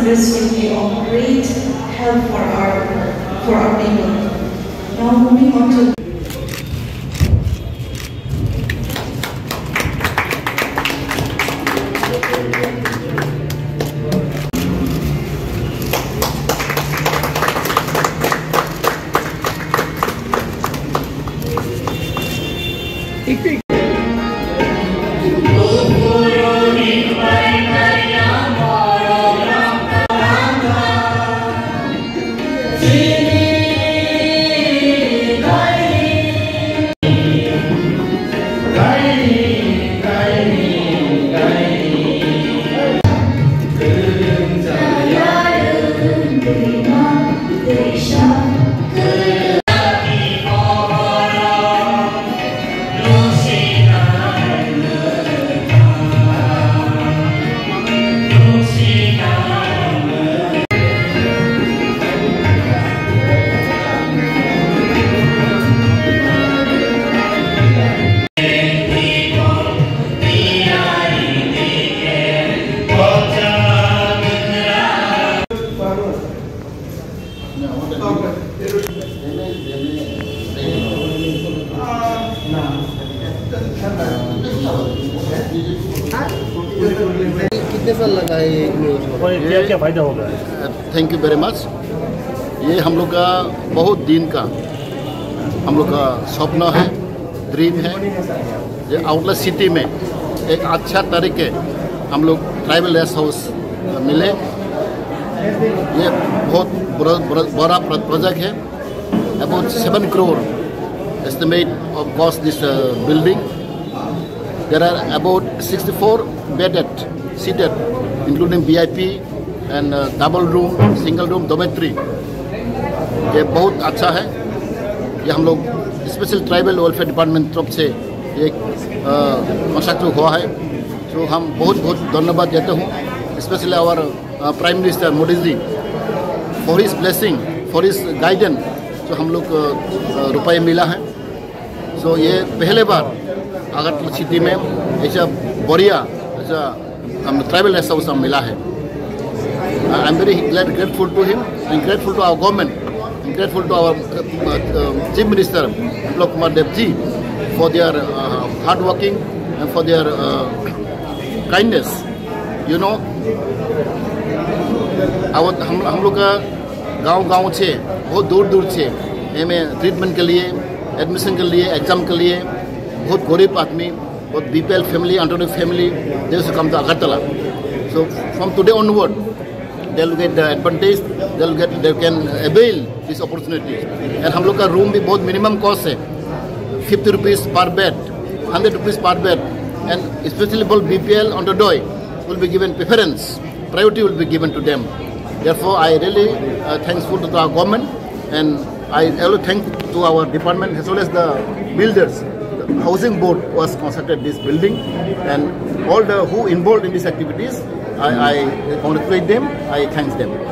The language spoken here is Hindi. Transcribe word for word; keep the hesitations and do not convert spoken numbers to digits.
and this will be of great help for our for our people. Now moving on to कितने साल लगा है ये क्या क्या फायदा होगा? Thank you very much. ये हम लोग का बहुत दिन का हम लोग का स्वप्न है, ड्रीम है। ये आउटलेट सिटी में एक अच्छा तरीके हम लोग ट्राइबल रेस्ट हाउस मिले। ये बहुत बड़ा प्रोजेक्ट है। About seven crore estimate of cost this building. There are about sixty-four bedded, seated, including V I P and uh, double room, single room, dormitory. ये बहुत अच्छा है। ये हम लोग स्पेशल ट्राइबल वेलफेयर डिपार्टमेंट तरफ से ये कंस्ट्रक्ट हुआ है। तो हम बहुत बहुत धन्यवाद देते हूँ specially our prime minister Modi ji for his blessing, for his guidance. जो हम लोग रुपये मिला है। सो ये पहले बार अगर सिटी में ऐसा बढ़िया ऐसा हम ट्राइबल रेस्ट हाउस मिला है। I am very grateful to him and grateful to our government and grateful to our chief minister Kumar ji for their hard working and for their kindness. You know हम हम लोग का गांव गांव से बहुत दूर दूर से हमें ट्रीटमेंट के लिए, एडमिशन के लिए, एग्जाम के लिए बहुत गरीब आदमी, बहुत B P L family, under family, they will come to Agartala. So from today onward, they will get the advantage. They will get, they can avail this opportunity. And हम लोग का रूम भी बहुत मिनिमम कॉस्ट है, fifty rupees per bed, one hundred rupees per bed, and especially for B P L underdog will be given preference, priority will be given to them. Therefore, I really uh, thankful to our government, and I also thank to our department as well as the builders. The housing board was constructed this building, and all the who involved in these activities, I, I congratulate them, I thank them.